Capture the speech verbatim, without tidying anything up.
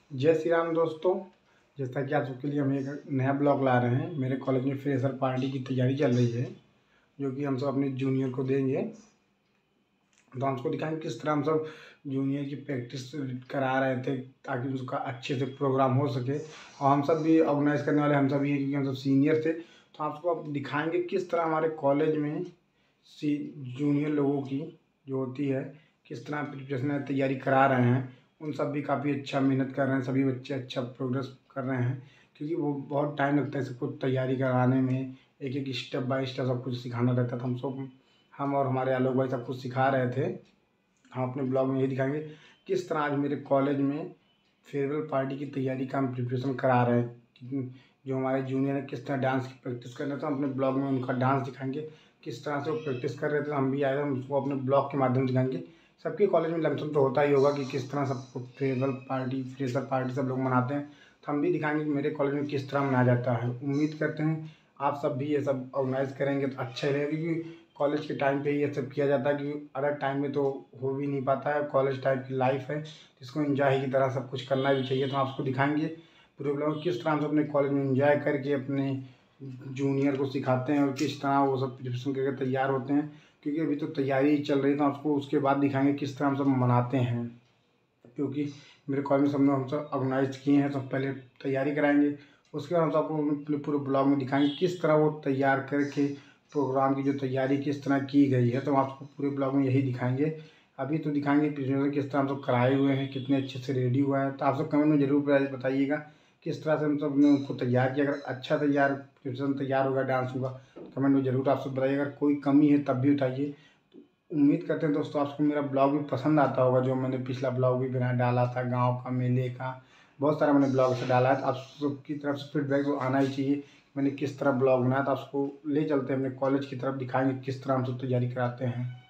जय श्री राम दोस्तों। जैसा कि आप सबके लिए हम एक नया ब्लॉग ला रहे हैं। मेरे कॉलेज में फ्रेशर पार्टी की तैयारी चल रही है, जो कि हम सब अपने जूनियर को देंगे। तो हम उसको दिखाएंगे किस तरह हम सब जूनियर की प्रैक्टिस करा रहे थे, ताकि उसका अच्छे से प्रोग्राम हो सके। और हम सब भी ऑर्गेनाइज करने वाले हम सब ही हैं, क्योंकि हम सब सीनियर थे। तो आपको अब दिखाएंगे किस तरह हमारे कॉलेज में सी जूनियर लोगों की जो होती है, किस तरह प्रिपरेशन तैयारी करा रहे हैं। उन सब भी काफ़ी अच्छा मेहनत कर रहे हैं, सभी बच्चे अच्छा प्रोग्रेस कर रहे हैं, क्योंकि वो बहुत टाइम लगता है सबको तैयारी कराने में। एक एक स्टेप बाय स्टेप सब कुछ सिखाना रहता था। हम सब हम और हमारे आलोक भाई सब कुछ सिखा रहे थे। हम अपने ब्लॉग में ये दिखाएंगे किस तरह आज मेरे कॉलेज में फेयरवेल पार्टी की तैयारी का हम प्रिपरेशन करा रहे हैं। जो हमारे जूनियर है किस तरह डांस की प्रैक्टिस कर रहे थे, अपने ब्लॉग में उनका डांस दिखाएंगे। किस तरह से वो प्रैक्टिस कर रहे थे, हम भी आए थे, हम उसको अपने ब्लॉग के माध्यम से दिखाएंगे। सबके कॉलेज में लमसम तो होता ही होगा कि किस तरह सबको फेयरवेल पार्टी फ्रेशर पार्टी सब लोग मनाते हैं। तो हम भी दिखाएंगे कि मेरे कॉलेज में किस तरह मनाया जाता है। उम्मीद करते हैं आप सब भी ये सब ऑर्गेनाइज करेंगे तो अच्छा रहेगा, क्योंकि कॉलेज के टाइम पे ये सब किया जाता है। कि अदर टाइम में तो हो भी नहीं पाता है। कॉलेज टाइप की लाइफ है, जिसको एंजॉय की तरह सब कुछ करना भी चाहिए। तो आपको दिखाएंगे पूरे ब्लॉग किस तरह हम सब अपने कॉलेज में एंजॉय करके अपने जूनियर को सिखाते हैं, और किस तरह वो सब प्रिपरेशन करके तैयार होते हैं। क्योंकि अभी तो तैयारी ही चल रही है, तो आपको उसके बाद दिखाएंगे किस तरह हम सब मनाते हैं। क्योंकि मेरे कॉलेज में सब लोग हम सब ऑर्गेनाइज किए हैं, तो पहले तैयारी कराएंगे, उसके बाद हम सबको पूरे ब्लॉग में दिखाएंगे किस तरह वो तैयार करके प्रोग्राम की जो तैयारी किस तरह की गई है। तो हम आपको पूरे ब्लॉग में यही दिखाएंगे। अभी तो दिखाएंगे प्रेजेंटेशन किस तरह हम सब कराए हुए हैं, कितने अच्छे से रेडी हुआ है। तो आप सब कमेंट में जरूर बताइएगा किस तरह से हम सब ने उसको तैयार किया। अगर अच्छा तैयार प्रेजेंटेशन तैयार होगा, डांस होगा, तो कमेंट में जरूर आप सब बताइए। अगर कोई कमी है तब भी उठाइए। उम्मीद करते हैं दोस्तों आपको मेरा ब्लॉग भी पसंद आता होगा। जो मैंने पिछला ब्लॉग भी बना डाला था गांव का, मेले का, बहुत सारा मैंने ब्लॉग से डाला है। तो आप सबकी तरफ से फीडबैक तो आना ही चाहिए मैंने किस तरह ब्लॉग बनाया। तो आपको ले चलते हैं अपने कॉलेज की तरफ, दिखाएंगे किस तरह हम सब तैयारी कराते हैं।